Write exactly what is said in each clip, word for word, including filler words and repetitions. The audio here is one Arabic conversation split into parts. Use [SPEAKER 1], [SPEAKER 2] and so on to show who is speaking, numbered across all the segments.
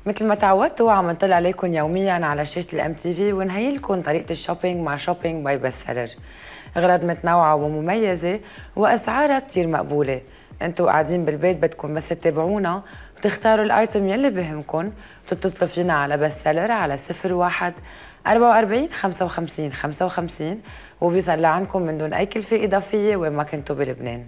[SPEAKER 1] مثل ما تعودتوا عم نطلع عليكم يوميا على شاشة الام تي في ونهي لكم طريقة الشوبينج مع شوبينج باي بست سيلر. اغراض متنوعة ومميزة واسعارها كتير مقبولة. انتوا قاعدين بالبيت بدكم بس تتابعونا وتختاروا الايتم يلي بهمكم وتتصلوا فينا على بست سيلر على صفر واحد أربعة وأربعين خمسة وخمسين خمسة وخمسين وبيصل لعندكم من دون اي كلفة اضافية وين ما كنتوا بلبنان.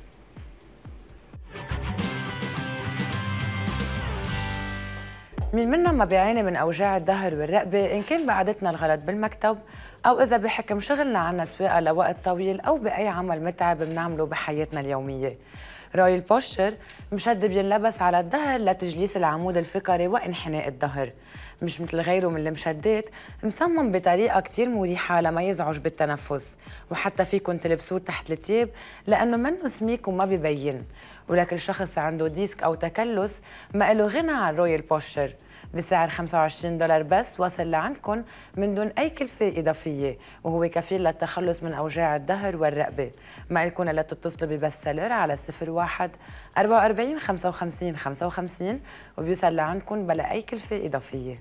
[SPEAKER 1] مين منا ما بيعاني من أوجاع الظهر والرقبة إن كان بعادتنا الغلط بالمكتب أو إذا بحكم شغلنا عنا سواقة لوقت طويل أو بأي عمل متعب بنعمله بحياتنا اليومية. رويال بوستشر مشد بينلبس على الظهر لتجليس العمود الفقري وانحناء الظهر، مش مثل غيره من المشدات، مصمم بطريقة كتير مريحة لما يزعج بالتنفس، وحتى فيكن تلبسوه تحت التياب لأنه منه سميك وما ببين. ولكل شخص عنده ديسك أو تكلس ما له غنى عن رويال بوستشر بسعر خمسة وعشرين دولار بس، وصل لعندكم من دون أي كلفة إضافية، وهو كفيل للتخلص من أوجاع الظهر والرقبة. ما لكم إلا تتصلوا ببست سيلر على صفر واحد أربعة وأربعين خمسة وخمسين خمسة وخمسين وبيوصل لعندكم بلا أي كلفة إضافية.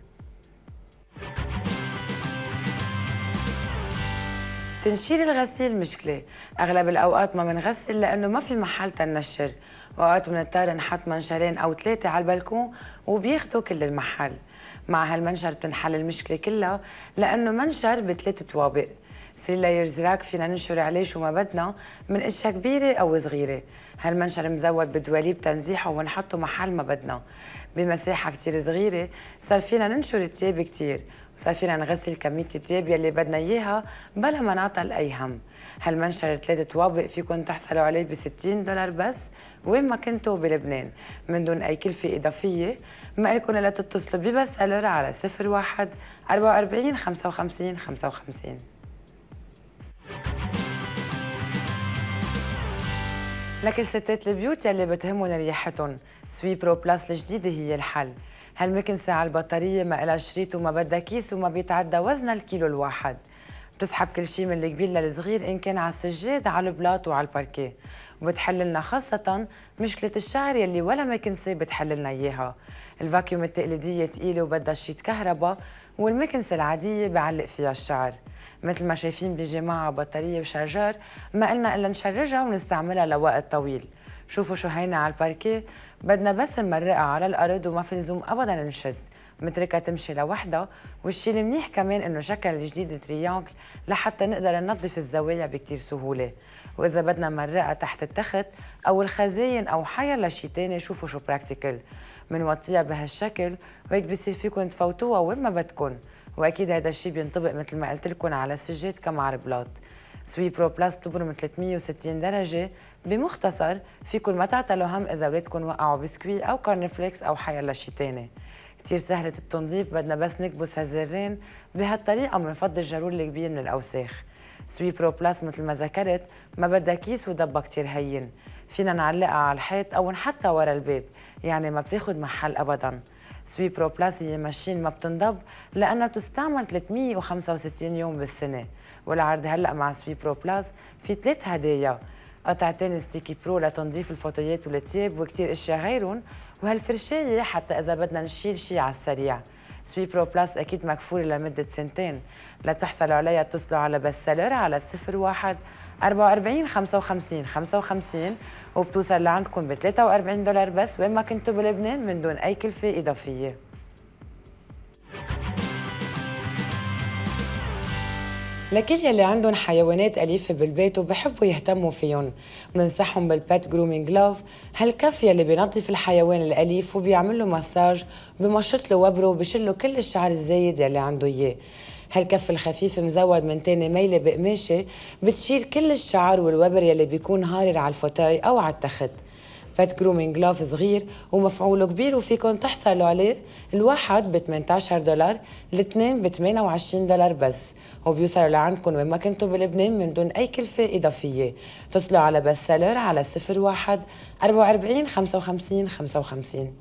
[SPEAKER 1] تنشير الغسيل مشكلة، أغلب الأوقات ما منغسل لأنه ما في محل تنشر، وأوقات بنضطر نحط منشرين أو ثلاثة على البلكون وبياخدوا كل المحل. مع هالمنشر بتنحل المشكلة كلها لأنه منشر بثلاث طوابق. ثري لايرز راك فينا ننشر عليه شو ما بدنا من اشياء كبيرة أو صغيرة. هالمنشر مزود بدواليب تنزيحه ونحطه محل ما بدنا. بمساحة كتير صغيرة صار فينا ننشر التياب كتير، وصار فينا نغسل كمية التياب يلي بدنا إياها بلا ما نعطل أي هم. هالمنشر ثلاث طوابق فيكن تحصلوا عليه ب ستين دولار بس وين ما كنتوا بلبنان من دون أي كلفة إضافية. ما لكم إلا تتصلوا ببست سيلر على صفر واحد أربعة وأربعين خمسة وخمسين خمسة وخمسين. لكل ستات البيوت يلي بتهمهم ريحتهم، سوي برو بلس الجديدة هي الحل. هالمكنسة على البطارية ما إلها شريط وما بدها كيس وما بيتعدى وزنها الكيلو الواحد. بتسحب كل شيء من الكبير للصغير إن كان على السجاد على البلاط وعلى الباركيه، وبتحل لنا خاصة مشكلة الشعر يلي ولا مكنسة بتحل لنا إياها. الفاكيوم التقليدية تقيلة وبدها شريط كهرباء، والمكنسة العادية بعلق فيها الشعر. مثل ما شايفين بيجي معها بطارية وشارجر، ما قلنا إلا نشرجها ونستعملها لوقت طويل. شوفوا شو هينا على الباركيه، بدنا بس نمرقها على الأرض وما في لزوم أبدا نشد، متركها تمشي لوحدها. والشيء المنيح كمان انه شكل الجديد تريانجل لحتى نقدر ننظف الزوايا بكتير سهوله. واذا بدنا نمرقها تحت التخت او الخزاين او حيلا شيء تاني، شوفوا شو براكتيكل، بنوطيها بهالشكل وهيك بصير فيكم تفوتوها وين ما بدكم. واكيد هذا الشيء بينطبق مثل ما قلت لكم على السجاد كما على البلاط. سوي برو بلس بتبرم ثلاثمية وستين درجه. بمختصر فيكم ما تعتلوا هم اذا اولادكم وقعوا بسكوي او كورنفليكس او حيلا شيء تاني. كتير سهلة التنظيف، بدنا بس نكبس هالزرين بهالطريقة ومنفضي الجرور الكبير من الأوساخ. سوي برو بلس مثل ما ذكرت ما بدها كيس ودبها كتير هين، فينا نعلقها على الحيط أو نحطها ورا الباب، يعني ما بتاخد محل أبداً. سوي برو بلس هي ماشين ما بتنضب لأنها بتستعمل ثلاثمية وخمسة وستين يوم بالسنة. والعرض هلأ مع سوي برو بلس في ثلاث هدايا: قطعتين ستيكي برو لتنظيف الفوتويات والتياب وكتير اشياء غيرهم، وهالفرشاية حتى إذا بدنا نشيل شي على السريع. سوي برو بلس أكيد مكفولة لمدة سنتين. لتحصلوا عليها اتصلوا على بست سيلر على صفر واحد أربعة وأربعين خمسة وخمسين خمسة وخمسين وبتوصل لعندكم ب ثلاثة وأربعين دولار بس وين ما كنتوا بلبنان من دون أي كلفة إضافية. لكل يلي عندهم حيوانات أليفة بالبيت وبحبوا يهتموا فيهم، بننصحهم بالبات جرومينج لوف، هالكف يلي بينظف الحيوان الأليف وبيعمل له مساج، بمشط له وبره وبشله كل الشعر الزايد يلي عنده إياه. هالكف الخفيف مزود من تاني ميلة بقماشة بتشيل كل الشعر والوبر يلي بيكون هارر على الفوتاي أو على التخت. بات جرومينج لوف صغير ومفعوله كبير وفيكن تحصلوا عليه الواحد ب ثمانية عشر دولار، الاثنين ب ثمانية وعشرين دولار بس، وبيوصلوا لعندكم وين ما كنتوا بلبنان من دون أي كلفة إضافية. اتصلوا على بست سيلر على صفر واحد أربعة وأربعين خمسة وخمسين خمسة وخمسين.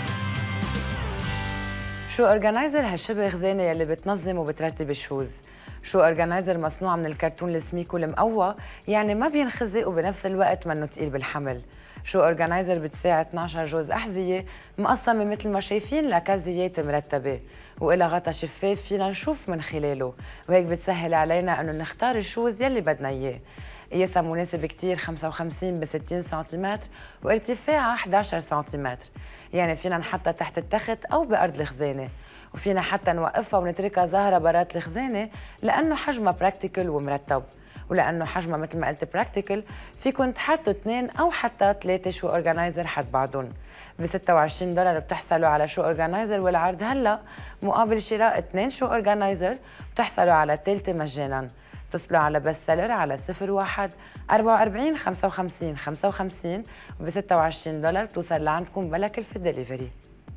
[SPEAKER 1] شو اورجنايزر هالشبه خزانه يلي بتنظم وبترتب الشوز. شو اورجنايزر مصنوع من الكرتون السميك والمقوى، يعني ما بينخزق وبنفس الوقت منه تقيل بالحمل. شو اورجنايزر بتساعد اثنعش جوز احذيه مقسمه مثل ما شايفين لكازيات مرتبه، وإلها غطا شفاف فينا نشوف من خلاله، وهيك بتسهل علينا انه نختار الشوز يلي بدنا اياه. قياسها مناسب كتير، خمسة وخمسين ب ستين سنتيمتر وارتفاعها إحدى عشر سنتيمتر، يعني فينا نحطها تحت التخت او بارض الخزانه، وفينا حتى نوقفها ونتركها ظاهره برات الخزانه لانه حجمها براكتيكل ومرتب. ولانه حجمها مثل ما قلت براكتيكل، فيكم تحطوا اثنين او حتى ثلاثه شو اورجنايزر حد بعضهم. ب ستة وعشرين دولار بتحصلوا على شو اورجنايزر، والعرض هلا مقابل شراء اثنين شو اورجنايزر بتحصلوا على الثالثه مجانا. اتصلوا على بس سيلر على صفر واحد أربعة وأربعين خمسة وخمسين خمسة وخمسين، وب ستة وعشرين دولار بتوصل لعندكم بلا كلفه دليفري.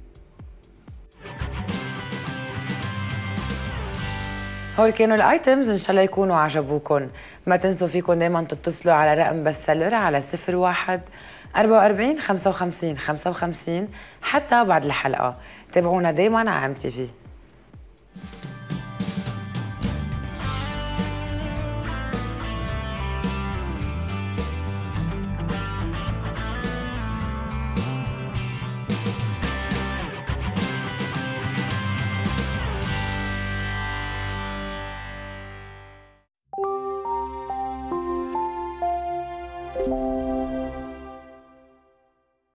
[SPEAKER 1] هول كانوا الايتمز، ان شاء الله يكونوا عجبوكم. ما تنسوا فيكم دايما تتصلوا على رقم بس سيلر على صفر واحد أربعة وأربعين خمسة وخمسين خمسة وخمسين حتى بعد الحلقه. تابعونا دايما على ام تي في.